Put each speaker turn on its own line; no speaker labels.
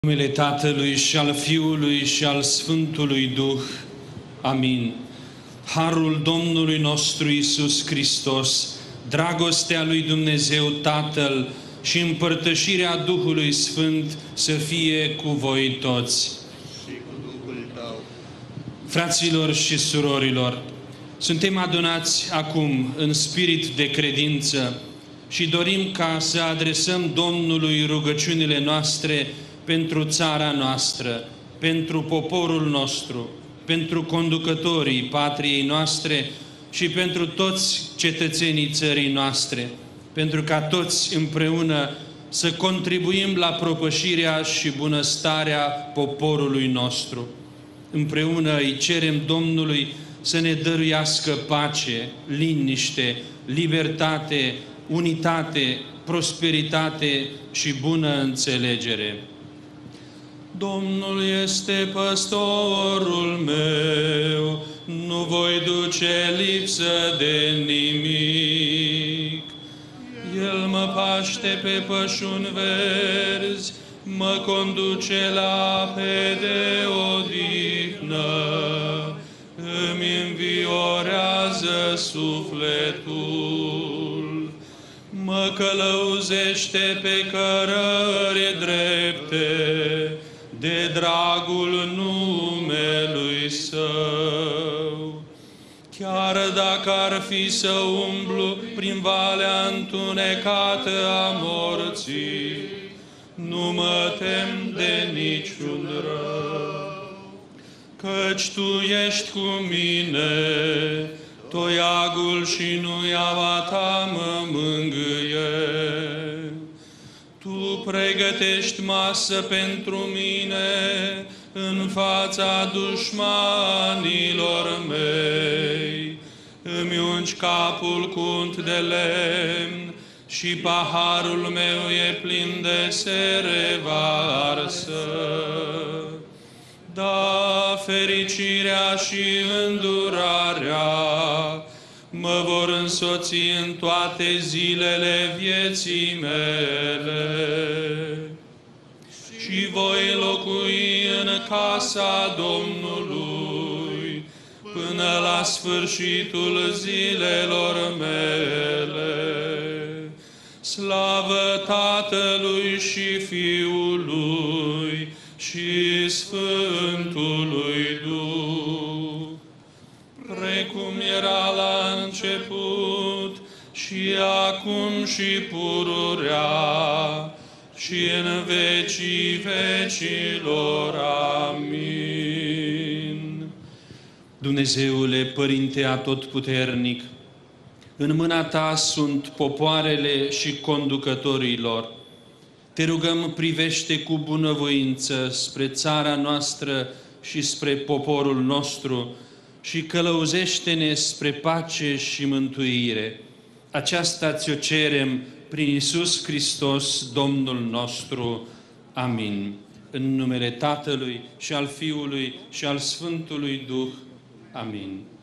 În numele Tatălui și al Fiului și al Sfântului Duh. Amin. Harul Domnului nostru Iisus Hristos, dragostea lui Dumnezeu Tatăl și împărtășirea Duhului Sfânt să fie cu voi toți.
Și cu Duhul tău.
Fraților și surorilor, suntem adunați acum în spirit de credință și dorim ca să adresăm Domnului rugăciunile noastre pentru țara noastră, pentru poporul nostru, pentru conducătorii patriei noastre și pentru toți cetățenii țării noastre, pentru ca toți împreună să contribuim la propășirea și bunăstarea poporului nostru. Împreună îi cerem Domnului să ne dăruiască pace, liniște, libertate, unitate, prosperitate și bună înțelegere. Domnul este păstorul meu, nu voi duce lipsă de nimic. El mă paște pe pășuni verzi, mă conduce la ape de odihnă, îmi înviorează sufletul, mă călăuzește pe cărări drepte, de dragul numelui Său. Chiar dacă ar fi să umblu prin valea întunecată a morții, nu mă tem de niciun rău. Căci Tu ești cu mine, toiagul și nuiaua Ta mă mângâie. Tu pregătești masă pentru mine în fața dușmanilor mei. Îmi ungi capul cu unt de lemn și paharul meu e plin de sere varsă. Da, fericirea și îndurarea mă vor însoți în toate zilele vieții mele și voi locui în casa Domnului până la sfârșitul zilelor mele. Slavă Tatălui și Fiului și Sfântului Duh, precum era la început, și acum și pururea, și în vecii vecilor. Amin. Dumnezeule, Părinte Atotputernic, în mâna Ta sunt popoarele și conducătorii lor. Te rugăm, privește cu bunăvoință spre țara noastră și spre poporul nostru, și călăuzește-ne spre pace și mântuire. Aceasta ți-o cerem prin Iisus Hristos, Domnul nostru. Amin. În numele Tatălui și al Fiului și al Sfântului Duh. Amin.